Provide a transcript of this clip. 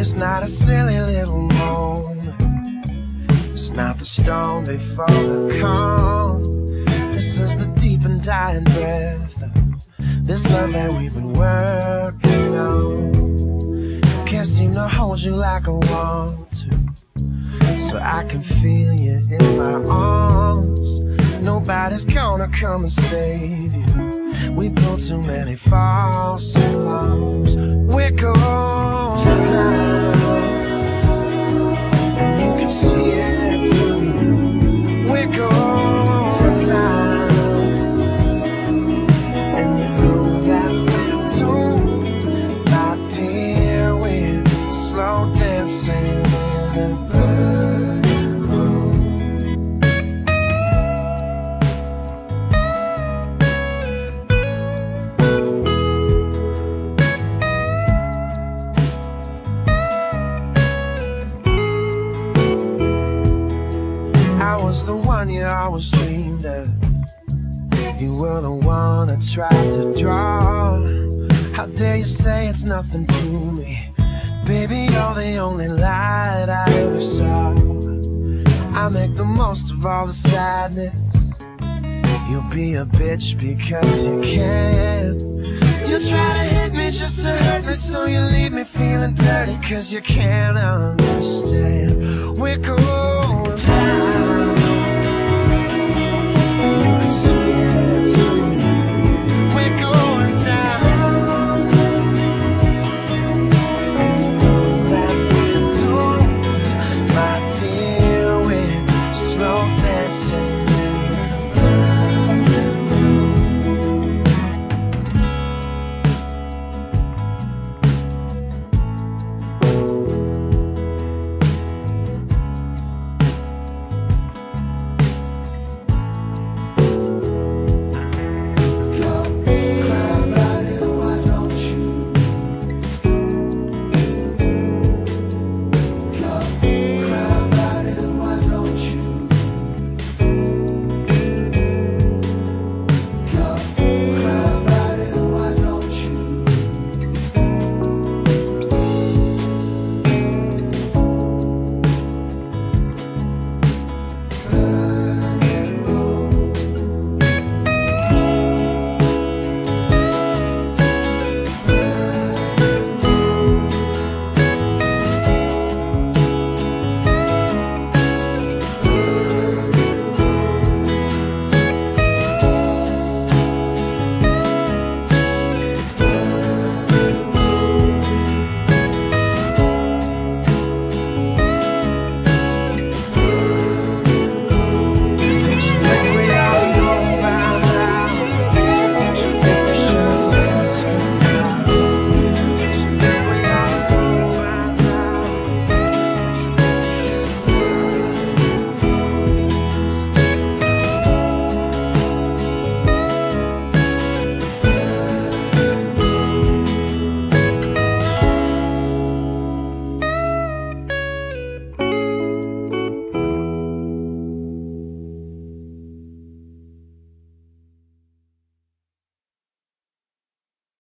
It's not a silly little moment, it's not the storm before the calm. This is the deep and dying breath of this love that we've been working on. Can't seem to hold you like I want to, so I can feel you in my arms. Nobody's gonna come and save you. We built too many false alarms. We're going down, and you can see it too. We're going down, and you know that we're doomed. My dear, we're slow dancing in a burning room. I was the one you always dreamed of. You were the one I tried to draw. How dare you say it's nothing to me? Baby, you're the only light I ever saw. I make the most of all the sadness. You'll be a bitch because you can. You try to hit me just to hurt me, so you leave me feeling dirty, cause you can't understand. We're going down,